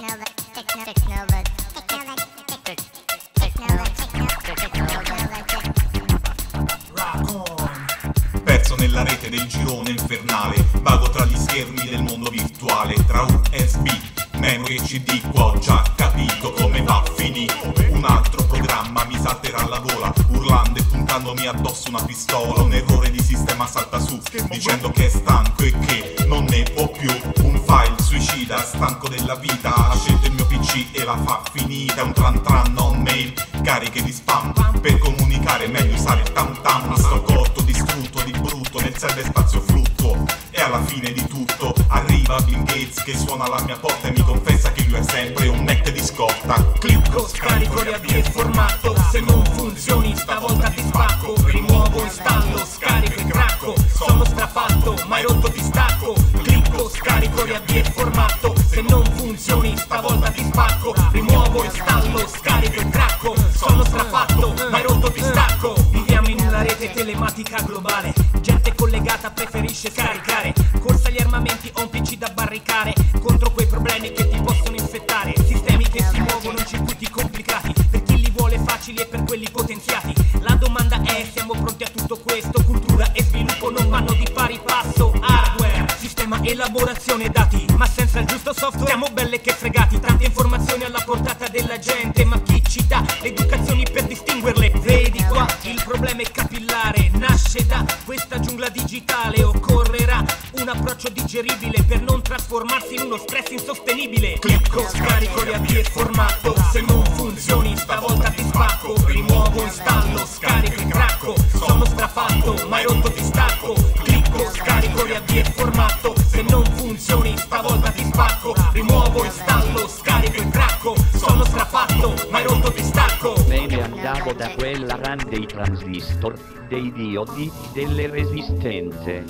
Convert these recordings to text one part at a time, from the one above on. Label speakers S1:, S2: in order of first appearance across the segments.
S1: Perso nella rete del girone infernale, vago tra gli schermi del mondo virtuale, tra USB, memory e CD. Qua ho già capito come va a finire. Un altro programma mi salterà la gola, urlando e puntandomi addosso una pistola. Un errore di sistema salta su, dicendo che è stanco e che non ne può più. Un file suicida, stanco della vita, ha scelto il mio PC e la fa finita. Un tran tran, non mail, cariche di spam, per comunicare meglio usare il tam tam. Sto corto, distrutto, di brutto, nel cyberspazio fluttuo. E alla fine di tutto arriva Bill Gates che suona alla mia porta e mi confessa che lui è sempre un Mac di scorta. Clicco, scarico, riavvio il formato. Se non funzioni stavolta ti spacco. Rimuovo, installo, scarico e cracco. Sono strafatto, ma hai rotto ti stacco. Clicco, scarico, riavvio il formato. Se non funzioni stavolta ti spacco. Rimuovo, installo, scarico e cracco. Sono strafatto, ma hai rotto ti stacco. Viviamo in una rete telematica globale. Gente collegata preferisce scaricare. Corsa agli armamenti, ho un PC da barricare contro quei problemi che ti possono infettare. Sistemi che si muovono in circuiti complicati, per chi li vuole facili e per quelli potenziati. La domanda è: siamo pronti a tutto questo? Cultura e sviluppo non vanno di pari passo. Hardware, sistema, elaborazione dati, ma senza il giusto software siamo belle che fregati. Tante informazioni alla portata della gente, ma chi ci dà le educazioni per distinguerle? Vedi qua, il problema è capillare, nasce da questa giungla digitale. Occorrerà un approccio digeribile per non trasformarsi in uno stress insostenibile. Clicco, scarico, riavvio il formato. Se non funzioni stavolta ti spacco. Rimuovo, installo, scarico e cracco. Sono strafatto, ma hai rotto ti stacco. Clicco, scarico, riavvio il formato. Se non funzioni stavolta ti spacco. Rimuovo, installo, scarico e cracco. Sono strafatto, ma hai rotto ti stacco.
S2: Me ne andavo da quella RAN dei transistor, dei diodi, delle resistenze.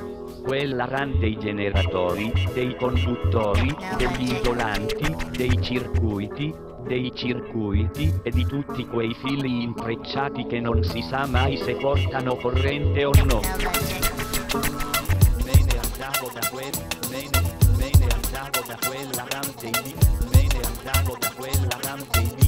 S2: Quella RAN dei generatori, dei conduttori, degli isolanti, dei circuiti e di tutti quei fili intrecciati che non si sa mai se portano corrente o no. Me ne andavo da quella RAN dei